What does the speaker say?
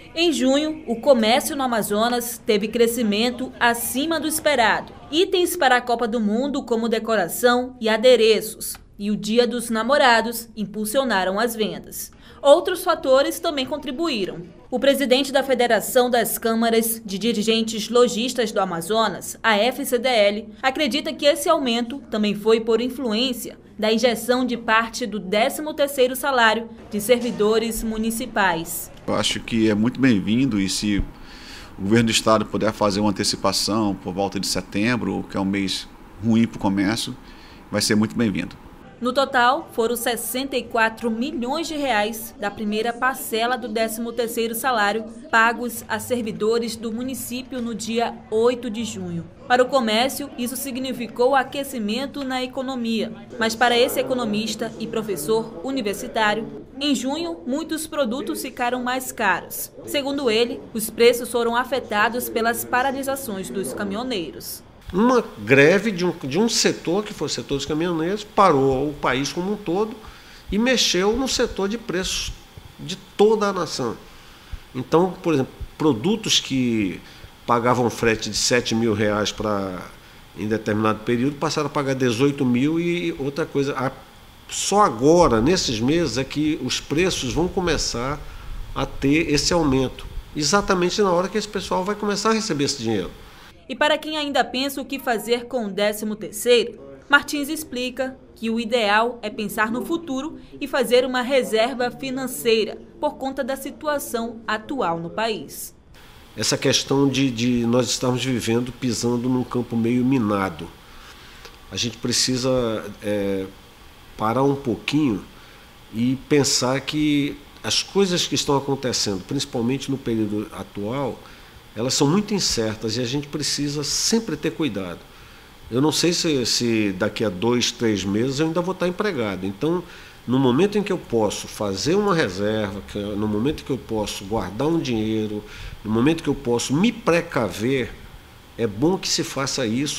Em junho, o comércio no Amazonas teve crescimento acima do esperado. Itens para a Copa do Mundo, como decoração e adereços, e o Dia dos Namorados impulsionaram as vendas. Outros fatores também contribuíram. O presidente da Federação das Câmaras de Dirigentes Lojistas do Amazonas, a FCDL, acredita que esse aumento também foi por influência da injeção de parte do 13º salário de servidores municipais. Eu acho que é muito bem-vindo, e se o governo do estado puder fazer uma antecipação por volta de setembro, que é um mês ruim para o comércio, vai ser muito bem-vindo. No total, foram 64 milhões de reais da primeira parcela do 13º salário pagos a servidores do município no dia 8 de junho. Para o comércio, isso significou aquecimento na economia. Mas para esse economista e professor universitário, em junho, muitos produtos ficaram mais caros. Segundo ele, os preços foram afetados pelas paralisações dos caminhoneiros. Uma greve de um setor, que foi o setor dos caminhoneiros, parou o país como um todo e mexeu no setor de preços de toda a nação. Então, por exemplo, produtos que pagavam frete de 7 mil reais em determinado período passaram a pagar 18 mil, e outra coisa, só agora, nesses meses, é que os preços vão começar a ter esse aumento, exatamente na hora que esse pessoal vai começar a receber esse dinheiro. E para quem ainda pensa o que fazer com o 13º, Martins explica que o ideal é pensar no futuro e fazer uma reserva financeira por conta da situação atual no país. Essa questão de nós estarmos vivendo, pisando num campo meio minado. A gente precisa parar um pouquinho e pensar que as coisas que estão acontecendo, principalmente no período atual, elas são muito incertas e a gente precisa sempre ter cuidado. Eu não sei se daqui a 2, 3 meses eu ainda vou estar empregado. Então, no momento em que eu posso fazer uma reserva, no momento em que eu posso guardar um dinheiro, no momento que eu posso me precaver, é bom que se faça isso.